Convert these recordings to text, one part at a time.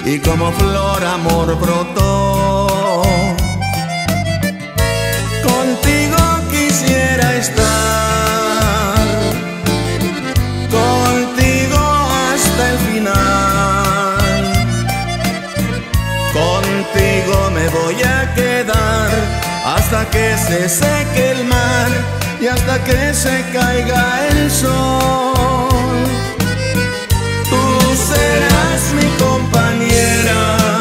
y como flor amor brotó. Contigo quisiera estar, contigo hasta el final. Contigo me voy a quedar hasta que se seque el mar y hasta que se caiga el sol. Tú serás mi compañera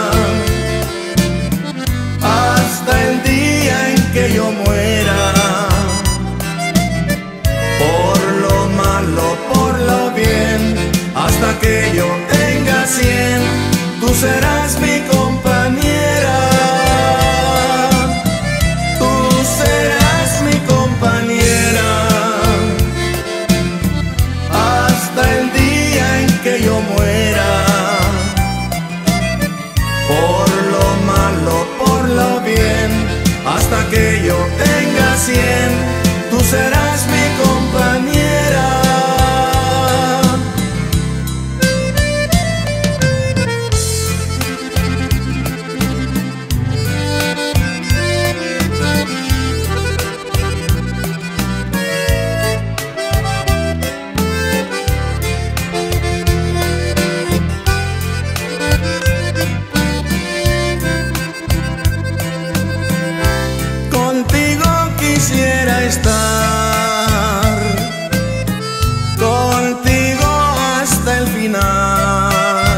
hasta el día en que yo muera. Por lo malo, por lo bien, hasta que yo tenga 100, tú serás mi compañera. Tú serás mi compañera hasta el día en que yo muera. Por lo malo, por lo bien, hasta que yo tenga 100, tú serás mi compañera. Contigo quisiera estar, contigo hasta el final.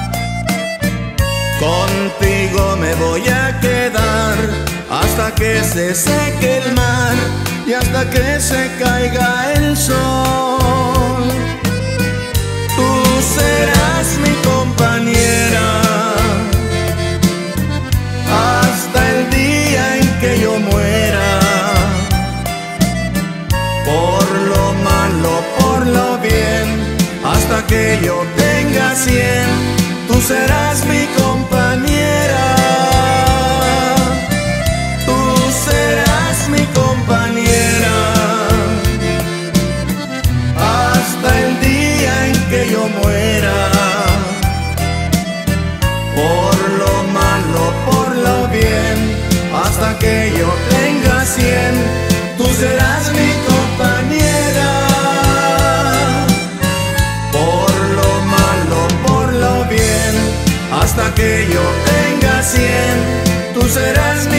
Contigo me voy a quedar hasta que se seque el mar y hasta que se caiga el sol. Tú serás mi compañera hasta el día en que yo muera. Por lo malo, por lo bien, hasta que yo tenga 100, tú serás mi compañera. Tú serás mi compañera hasta el día en que yo muera. Por lo malo, por lo bien, hasta que yo tenga 100, tú serás mi compañera. Por lo malo, por lo bien, hasta que yo tenga 100, tú serás mi